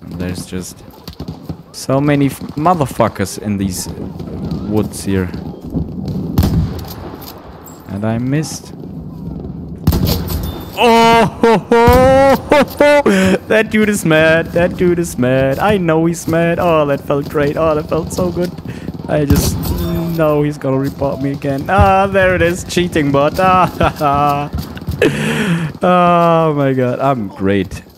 And there's just so many motherfuckers in these woods here. And I missed. Oh, ho, ho, ho, ho. That dude is mad. That dude is mad. I know he's mad. Oh, that felt great. Oh, that felt so good. I just know he's gonna report me again. Ah, there it is. Cheating bot. Ah, oh my god. I'm great.